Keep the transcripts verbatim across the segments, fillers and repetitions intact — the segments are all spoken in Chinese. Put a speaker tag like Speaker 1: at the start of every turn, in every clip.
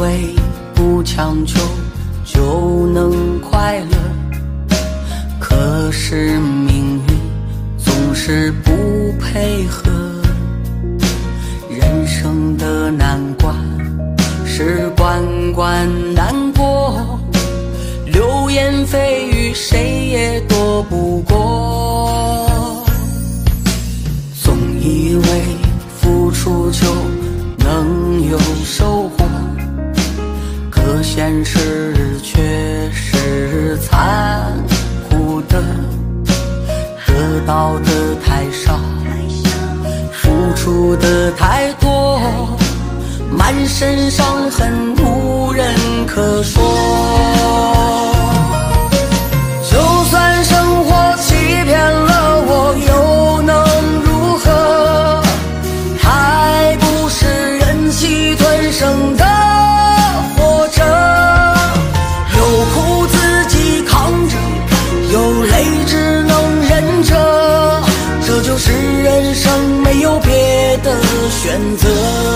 Speaker 1: 为不强求就能快乐，可是命运总是不配合。人生的难关是关关难过，流言蜚语谁也躲不过。总以为付出就能有收获，可现实却是残酷的，得到的太少，付出的太多，满身伤痕无人可说。就算生活欺骗了我，又能如何？还不是忍气吞声的活着，有苦自己扛着，有泪只能忍着，这就是人生，没有别的选择。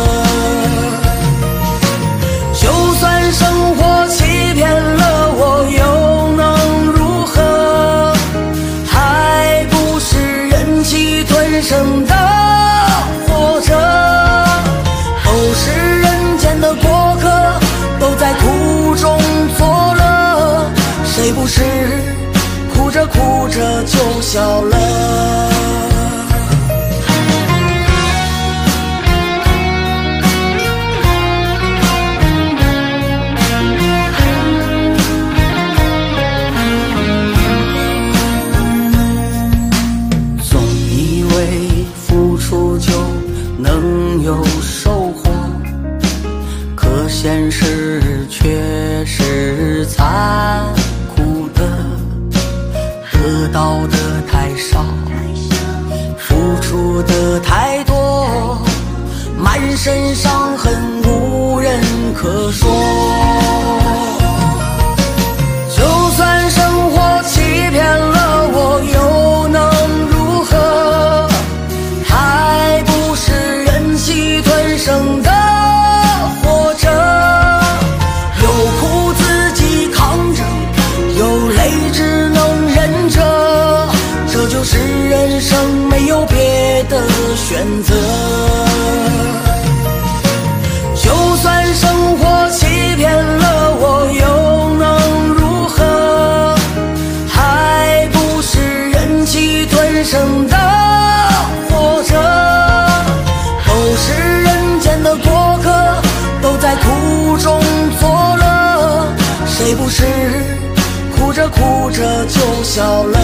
Speaker 1: 就算生活欺骗了我，又能如何？还不是忍气吞声的活着，都是人间的过客，都在苦中作乐，谁不是哭着哭着就笑了？能有收获，可现实却是残酷的，得到的太少，付出的太多，满身伤痕无人可说。就算生活欺骗了我，又能如何？还不是忍气吞声的活着，有苦自己扛着，有泪只能忍着，这就是人生，没有别的选择。就算生活欺骗了我，又能如何？还不是忍气吞声的活着，都是人间的过客，都在苦中作乐，谁不是哭着哭着就笑了？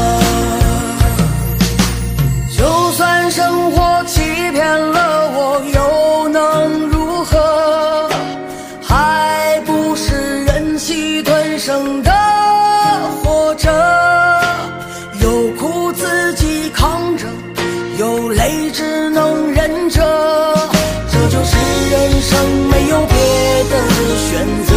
Speaker 1: 就算生活欺骗了我，又能如何？还不是忍气吞声的活着，有苦自己扛着，有泪只能忍着，这就是人生，没有别的选择。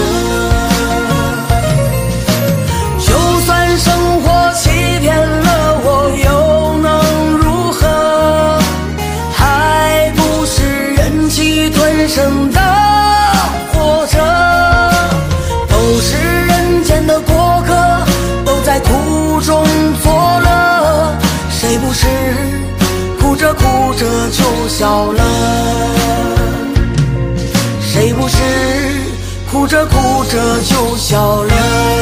Speaker 1: 就算生活欺骗了我，又能如何？还不是忍气吞声的活着，都是人间的过客，都在苦中作乐，谁不是哭着哭着就笑了？谁不是哭着哭着就笑了？